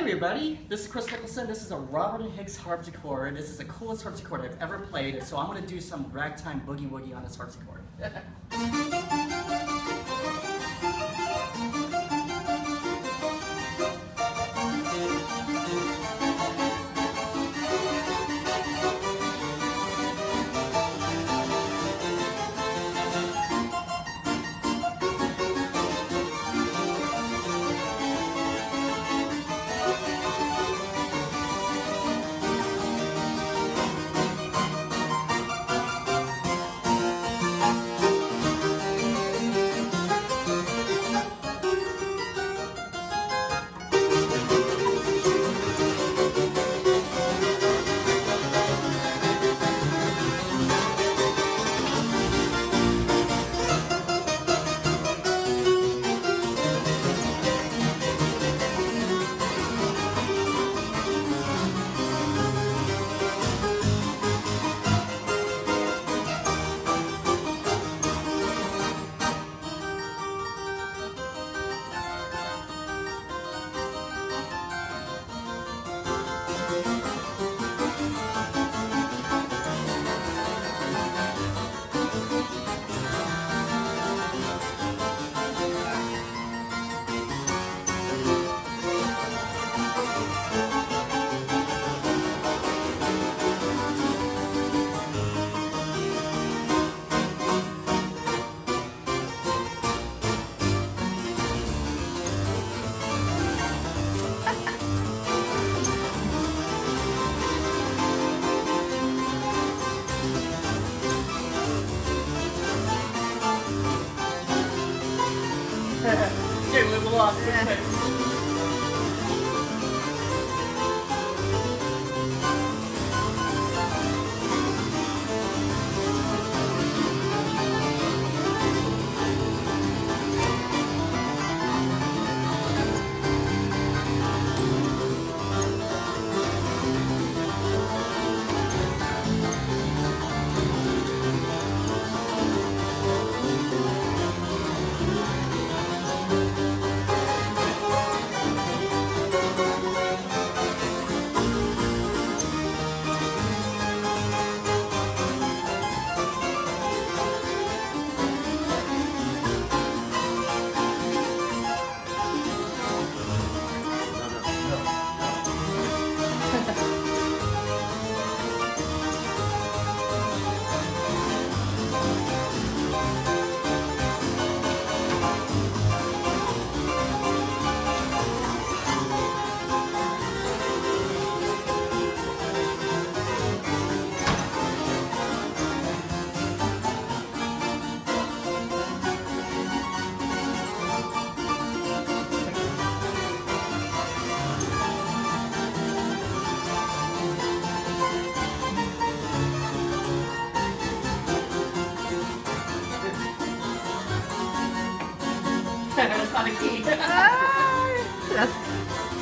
everybody, this is Chris Nicholson. This is a Robert and Hicks harpsichord. This is the coolest harpsichord I've ever played, so I'm going to do some ragtime boogie woogie on this harpsichord. Get a little lost. That's not a key. That's